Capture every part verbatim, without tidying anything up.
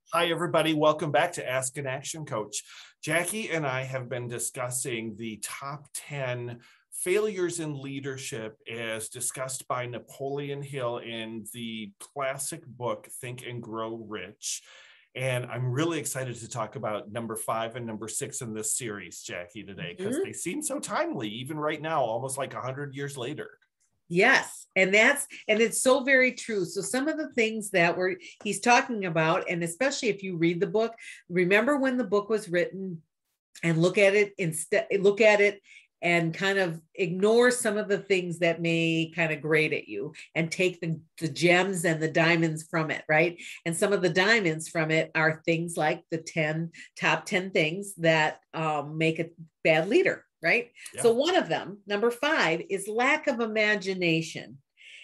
Hi, everybody. Welcome back to Ask an Action Coach. Jackie and I have been discussing the top ten failures in leadership as discussed by Napoleon Hill in the classic book, Think and Grow Rich. And I'm really excited to talk about number five and number six in this series, Jackie, today, because mm-hmm. they seem so timely, even right now, almost like one hundred years later. Yes. And that's, and it's so very true. So some of the things that we're, he's talking about, and especially if you read the book, remember when the book was written and look at it instead, look at it and kind of ignore some of the things that may kind of grate at you and take the, the gems and the diamonds from it. Right. And some of the diamonds from it are things like the ten top ten things that um, make a bad leader. Right. Yeah. So one of them, number five, is lack of imagination.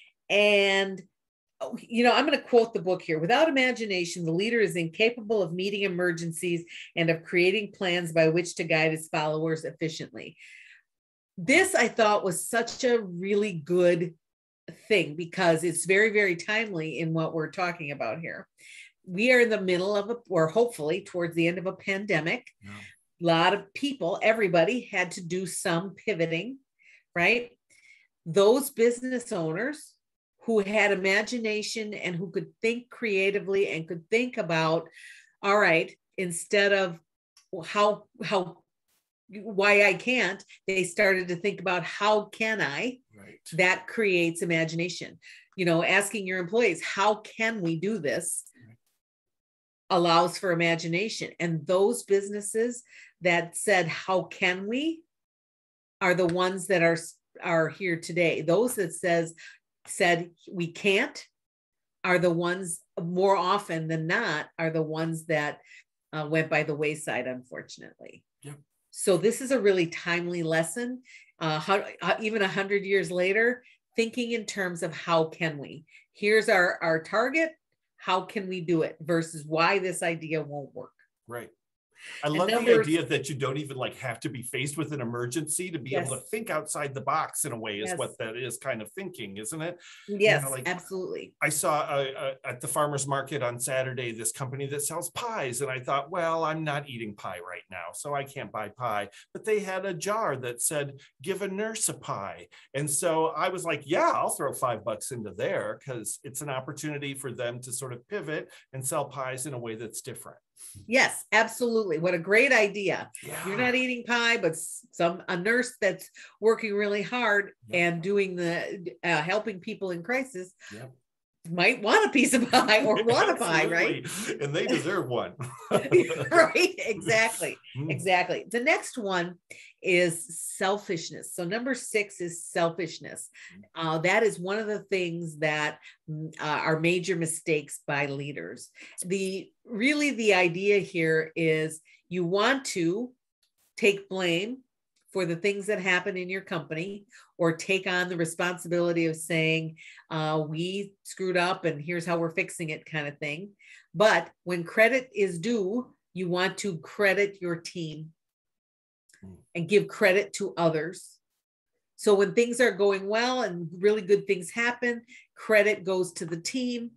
And, you know, I'm going to quote the book here. Without imagination, the leader is incapable of meeting emergencies and of creating plans by which to guide his followers efficiently. This, I thought, was such a really good thing because it's very, very timely in what we're talking about here. We are in the middle of a, or hopefully towards the end of a pandemic. Yeah. A lot of people, everybody had to do some pivoting, right? Those business owners who had imagination and who could think creatively and could think about, all right, instead of how, how, why I can't, they started to think about how can I, right. That creates imagination. You know, asking your employees, how can we do this? Right. Allows for imagination. And those businesses that said, how can we, are the ones that are, are here today. Those that says, said we can't are the ones more often than not are the ones that uh, went by the wayside, unfortunately. Yeah. So this is a really timely lesson. Uh, how, uh, even a hundred years later, thinking in terms of how can we, here's our, our target. How can we do it versus why this idea won't work? Right. I love the idea that you don't even like have to be faced with an emergency to be yes. able to think outside the box in a way is yes. what that is kind of thinking, isn't it? Yes, you know, like, absolutely. I saw uh, uh, at the farmer's market on Saturday, this company that sells pies. And I thought, well, I'm not eating pie right now, so I can't buy pie. But they had a jar that said, give a nurse a pie. And so I was like, yeah, I'll throw five bucks into there because it's an opportunity for them to sort of pivot and sell pies in a way that's different. Yes, absolutely. What a great idea. Yeah. You're not eating pie, but some a nurse that's working really hard yep. and doing the uh, helping people in crisis yep. might want a piece of pie or want a pie, right? And they deserve one. Right, exactly, exactly. The next one is selfishness. So number six is selfishness. Uh, that is one of the things that uh, are major mistakes by leaders. The really the idea here is you want to take blame for the things that happen in your company or take on the responsibility of saying, uh, we screwed up and here's how we're fixing it kind of thing. But when credit is due, you want to credit your team and give credit to others. So when things are going well and really good things happen, credit goes to the team.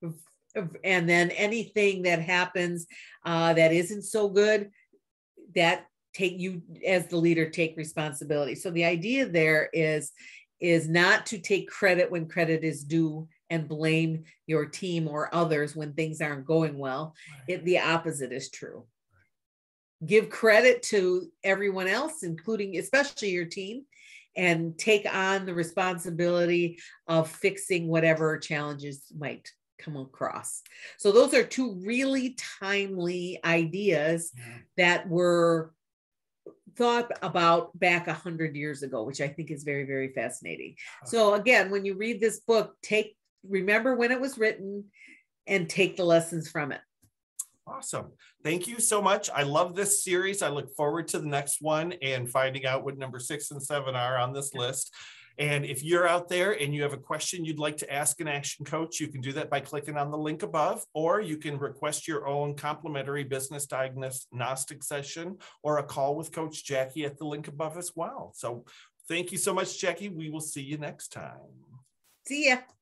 And then anything that happens uh, that isn't so good, that take you as the leader take responsibility. So the idea there is, is not to take credit when credit is due and blame your team or others when things aren't going well. Right. It, the opposite is true. Right. Give credit to everyone else, including especially your team, and take on the responsibility of fixing whatever challenges might come across. So those are two really timely ideas yeah. that were thought about back a hundred years ago, which I think is very, very fascinating. So again, when you read this book, take, remember when it was written and take the lessons from it. Awesome. Thank you so much. I love this series. I look forward to the next one and finding out what number six and seven are on this list. And if you're out there and you have a question you'd like to ask an action coach, you can do that by clicking on the link above, or you can request your own complimentary business diagnostic session or a call with Coach Jackie at the link above as well. So thank you so much, Jackie. We will see you next time. See ya.